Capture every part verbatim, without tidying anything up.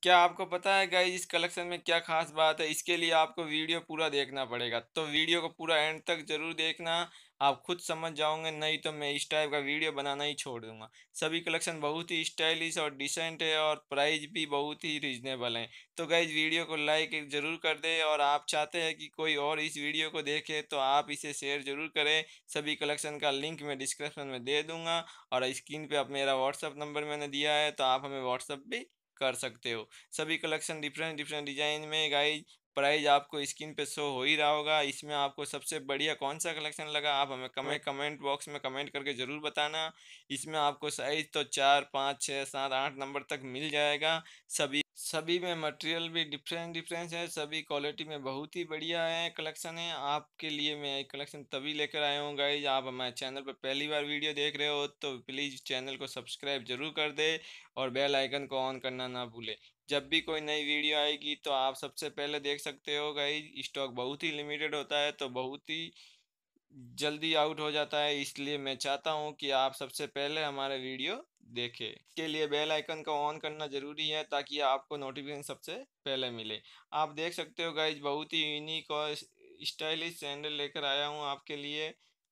क्या आपको पता है गाइस इस कलेक्शन में क्या खास बात है? इसके लिए आपको वीडियो पूरा देखना पड़ेगा। तो वीडियो को पूरा एंड तक ज़रूर देखना, आप खुद समझ जाओगे, नहीं तो मैं इस टाइप का वीडियो बनाना ही छोड़ दूँगा। सभी कलेक्शन बहुत ही स्टाइलिश और डिसेंट है और प्राइस भी बहुत ही रीज़नेबल है। तो गाइस वीडियो को लाइक ज़रूर कर दें और आप चाहते हैं कि कोई और इस वीडियो को देखे तो आप इसे शेयर ज़रूर करें। सभी कलेक्शन का लिंक मैं डिस्क्रिप्शन में दे दूँगा और स्क्रीन पे अब मेरा व्हाट्सएप नंबर मैंने दिया है, तो आप हमें व्हाट्सएप भी कर सकते हो। सभी कलेक्शन डिफरेंट डिफरेंट डिजाइन में गाइस, प्राइस आपको स्क्रीन पे शो हो ही रहा होगा। इसमें आपको सबसे बढ़िया कौन सा कलेक्शन लगा आप हमें कमेंट कमेंट बॉक्स में कमेंट करके ज़रूर बताना। इसमें आपको साइज तो चार पाँच छः सात आठ नंबर तक मिल जाएगा। सभी सभी में मटेरियल भी डिफरेंट डिफरेंस है, सभी क्वालिटी में बहुत ही बढ़िया है कलेक्शन है। आपके लिए मैं एक कलेक्शन तभी लेकर आया हूँ गाइज, आप हमारे चैनल पर पहली बार वीडियो देख रहे हो तो प्लीज़ चैनल को सब्सक्राइब जरूर कर दे और बेल आइकन को ऑन करना ना भूले। जब भी कोई नई वीडियो आएगी तो आप सबसे पहले देख सकते हो गाइस। स्टॉक बहुत ही लिमिटेड होता है तो बहुत ही जल्दी आउट हो जाता है, इसलिए मैं चाहता हूँ कि आप सबसे पहले हमारा वीडियो देखें। इसके लिए बेल आइकन को ऑन करना ज़रूरी है ताकि आपको नोटिफिकेशन सबसे पहले मिले। आप देख सकते हो गाइस बहुत ही यूनिक और स्टाइलिश सैंडल लेकर आया हूँ आपके लिए।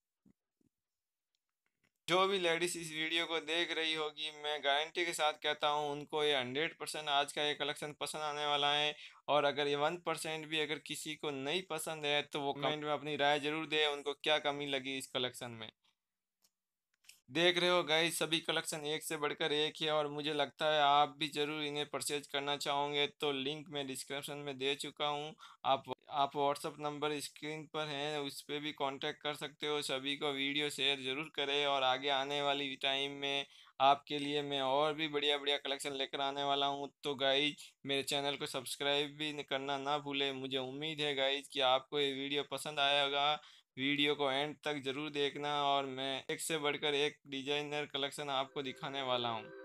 जो भी लेडीज इस वीडियो को देख रही होगी मैं गारंटी के साथ कहता हूँ उनको ये हंड्रेड परसेंट आज का ये कलेक्शन पसंद आने वाला है। और अगर ये वन परसेंट भी अगर किसी को नहीं पसंद है तो वो कमेंट में अपनी राय जरूर दे उनको क्या कमी लगी इस कलेक्शन में। देख रहे हो गाइस सभी कलेक्शन एक से बढ़कर एक है और मुझे लगता है आप भी ज़रूर इन्हें परचेज करना चाहोगे तो लिंक मैं डिस्क्रिप्शन में दे चुका हूँ। आप आप व्हाट्सअप नंबर स्क्रीन पर हैं उस पर भी कांटेक्ट कर सकते हो। सभी को वीडियो शेयर ज़रूर करें और आगे आने वाली टाइम में आपके लिए मैं और भी बढ़िया बढ़िया कलेक्शन लेकर आने वाला हूँ। तो गाइज मेरे चैनल को सब्सक्राइब भी करना ना भूले। मुझे उम्मीद है गाइज कि आपको ये वीडियो पसंद आया होगा। वीडियो को एंड तक ज़रूर देखना और मैं एक से बढ़कर एक डिजाइनर कलेक्शन आपको दिखाने वाला हूँ।